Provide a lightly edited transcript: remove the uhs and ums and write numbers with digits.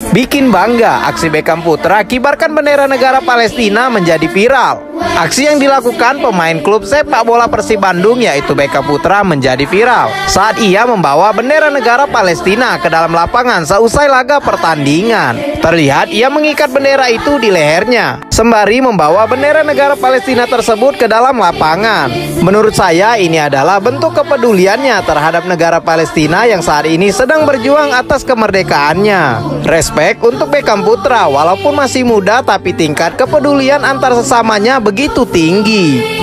Bikin bangga, aksi Beckham Putra kibarkan bendera negara Palestina menjadi viral. Aksi yang dilakukan pemain klub sepak bola Persib Bandung yaitu Beckham Putra menjadi viral saat ia membawa bendera negara Palestina ke dalam lapangan seusai laga pertandingan. Terlihat ia mengikat bendera itu di lehernya sembari membawa bendera negara Palestina tersebut ke dalam lapangan. Menurut saya ini adalah bentuk kepeduliannya terhadap negara Palestina yang saat ini sedang berjuang atas kemerdekaannya. Respect untuk Beckham Putra, walaupun masih muda tapi tingkat kepedulian antar sesamanya begitu tinggi.